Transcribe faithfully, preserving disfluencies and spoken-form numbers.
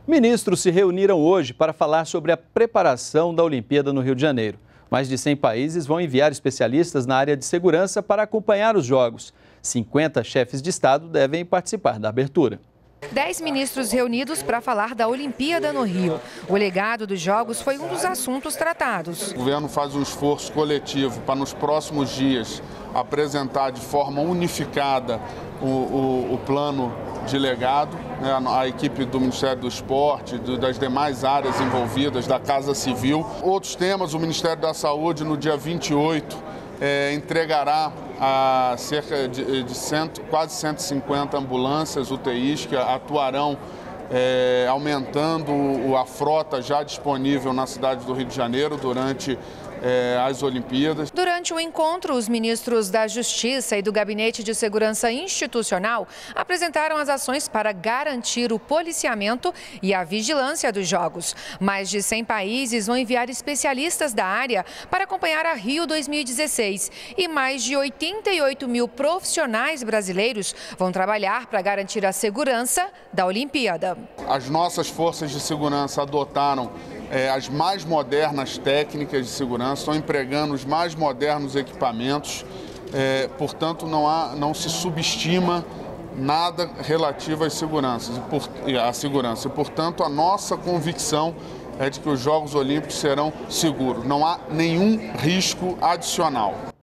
Ministros se reuniram hoje para falar sobre a preparação da Olimpíada no Rio de Janeiro. Mais de cem países vão enviar especialistas na área de segurança para acompanhar os Jogos. cinquenta chefes de Estado devem participar da abertura. Dez ministros reunidos para falar da Olimpíada no Rio. O legado dos Jogos foi um dos assuntos tratados. O governo faz um esforço coletivo para, nos próximos dias, apresentar de forma unificada o, o, o plano de legado. Né? A, a equipe do Ministério do Esporte, do, das demais áreas envolvidas, da Casa Civil. Outros temas, o Ministério da Saúde, no dia vinte e oito, é, entregará a cerca de, de cento, quase cento e cinquenta ambulâncias U T Is que atuarão é, aumentando a frota já disponível na cidade do Rio de Janeiro durante é, as Olimpíadas. Durante o encontro, os ministros da Justiça e do Gabinete de Segurança Institucional apresentaram as ações para garantir o policiamento e a vigilância dos Jogos. Mais de cem países vão enviar especialistas da área para acompanhar a Rio dois mil e dezesseis e mais de oitenta e oito mil profissionais brasileiros vão trabalhar para garantir a segurança da Olimpíada. As nossas forças de segurança adotaram é, as mais modernas técnicas de segurança, estão empregando os mais modernos equipamentos, é, portanto não, há, não se subestima nada relativo às seguranças, e por, à segurança. E, portanto, a nossa convicção é de que os Jogos Olímpicos serão seguros. Não há nenhum risco adicional.